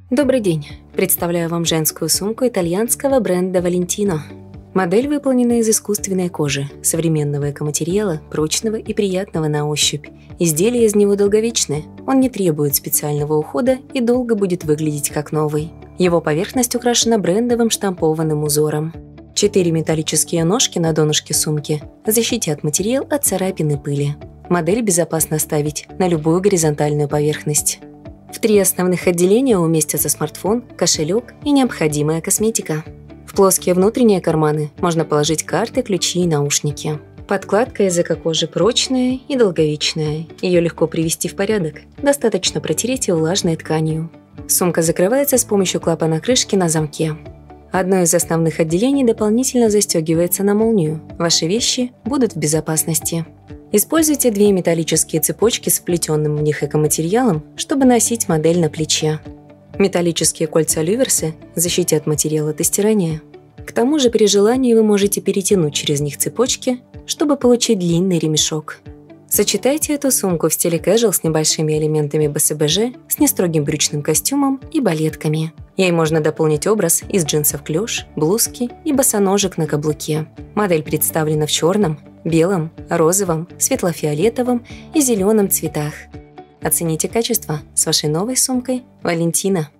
Добрый день! Представляю вам женскую сумку итальянского бренда Valentino. Модель выполнена из искусственной кожи, современного экоматериала, прочного и приятного на ощупь. Изделие из него долговечное, он не требует специального ухода и долго будет выглядеть как новый. Его поверхность украшена брендовым штампованным узором. 4 металлические ножки на донышке сумки защитят материал от царапин и пыли. Модель безопасно ставить на любую горизонтальную поверхность. В 3 основных отделения уместятся смартфон, кошелек и необходимая косметика. В плоские внутренние карманы можно положить карты, ключи и наушники. Подкладка из эко-кожи прочная и долговечная. Ее легко привести в порядок. Достаточно протереть ее влажной тканью. Сумка закрывается с помощью клапана крышки на замке. Одно из основных отделений дополнительно застегивается на молнию. Ваши вещи будут в безопасности. Используйте 2 металлические цепочки с вплетенным в них экоматериалом, чтобы носить модель на плече. Металлические кольца люверсы защитят материал от стирания. К тому же при желании вы можете перетянуть через них цепочки, чтобы получить длинный ремешок. Сочетайте эту сумку в стиле casual с небольшими элементами БСБЖ, с нестрогим брючным костюмом и балетками. Ей можно дополнить образ из джинсов клеш, блузки и босоножек на каблуке. Модель представлена в черном, белом, розовом, светло-фиолетовом и зеленом цветах. Оцените качество с вашей новой сумкой Valentino.